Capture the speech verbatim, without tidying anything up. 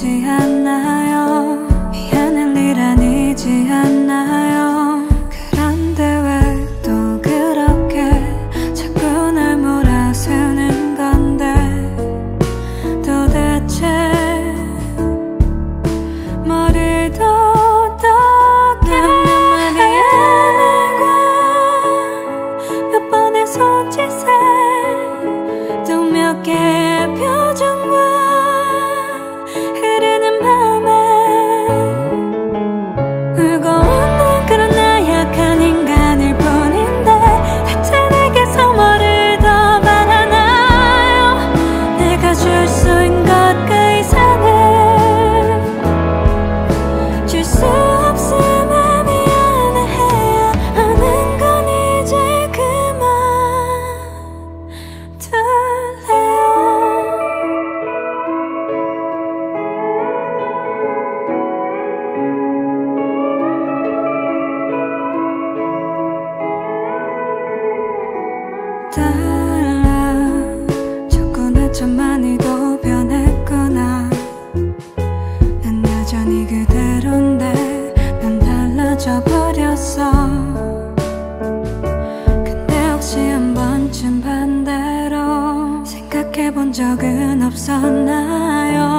아니지 않나요? 미안할 일 아니지 않나요? 그런데 왜 또 그렇게 자꾸 날 몰아세우는 건데 도대체 머리도 어떻게 몇 마디의 말과 몇 번의 손짓에 또 몇 개의 표정과 흐르는 밤에 울고 웃는 그런 나약한 인간일 뿐인데 대체 내게서 뭐를 더 바라나요? 내가 줄 수 있는 것 그 이상을 줄 수 없음에 미안해해야 하는 건 이제 그만둘래요. 달라 자꾸 나참 많이도 변했구나. 난 여전히 그대로인데 난 달라져 버렸어. 근데 혹시 한 번쯤 반대로 생각해 본 적은 없었나요?